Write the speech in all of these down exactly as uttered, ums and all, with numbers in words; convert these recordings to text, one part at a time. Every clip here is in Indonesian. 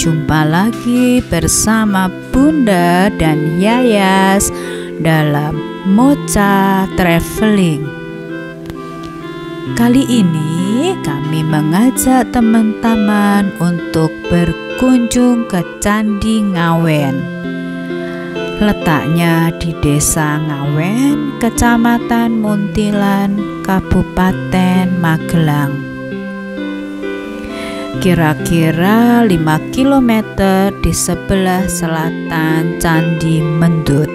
Jumpa lagi bersama Bunda dan Yayas dalam Mocha Traveling. Kali ini kami mengajak teman-teman untuk berkunjung ke Candi Ngawen. Letaknya di Desa Ngawen, Kecamatan Muntilan, Kabupaten Magelang. Kira-kira lima kilometer di sebelah selatan Candi Mendut.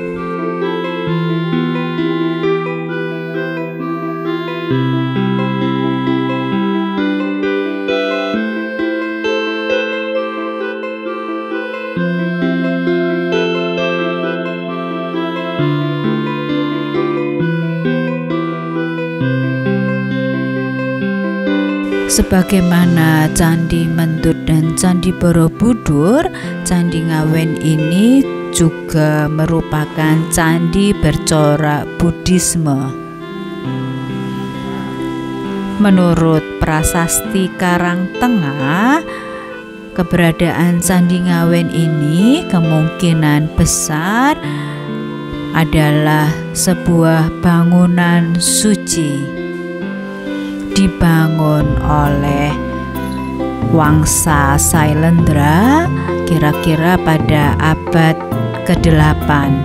Sebagaimana Candi Mendut dan Candi Borobudur, Candi Ngawen ini juga merupakan candi bercorak Buddhisme. Menurut prasasti Karangtengah, keberadaan Candi Ngawen ini kemungkinan besar adalah sebuah bangunan suci dibangun oleh Wangsa Sailendra kira-kira pada abad kedelapan.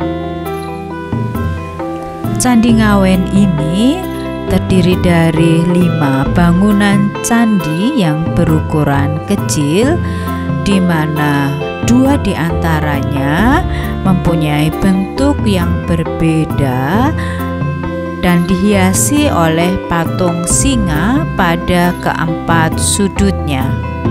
Candi Ngawen ini terdiri dari lima bangunan candi yang berukuran kecil, di mana dua di antaranya mempunyai bentuk yang berbeda dan dihiasi oleh patung singa pada keempat sudutnya.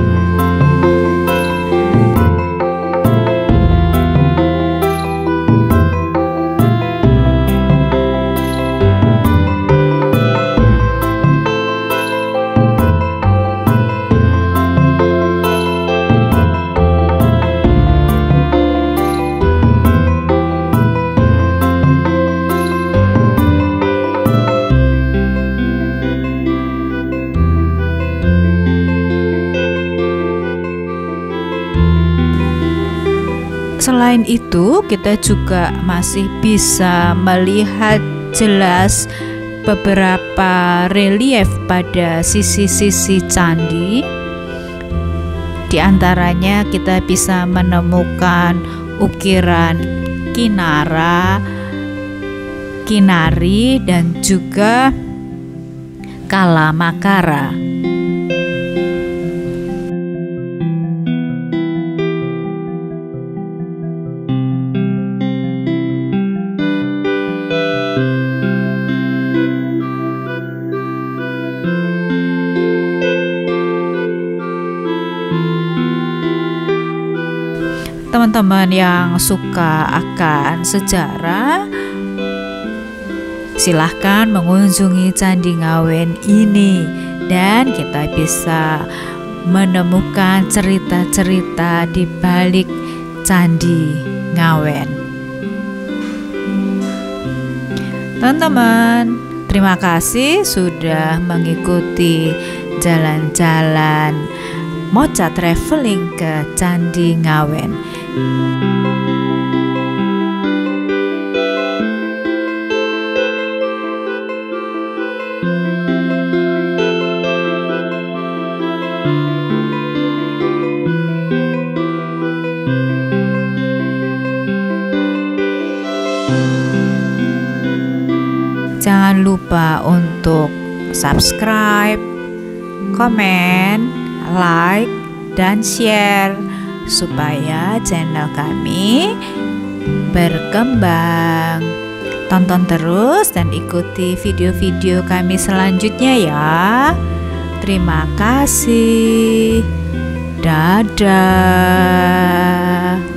Selain itu, kita juga masih bisa melihat jelas beberapa relief pada sisi-sisi candi. Di antaranya kita bisa menemukan ukiran kinara, kinari, dan juga kalamakara. Teman-teman yang suka akan sejarah, silahkan mengunjungi Candi Ngawen ini dan kita bisa menemukan cerita-cerita di balik Candi Ngawen. Teman-teman, terima kasih sudah mengikuti jalan-jalan Mocha Traveling ke Candi Ngawen. Jangan lupa untuk subscribe, komen, like, dan share supaya channel kami berkembang. Tonton terus dan ikuti video-video kami selanjutnya ya. Terima kasih. Dadah.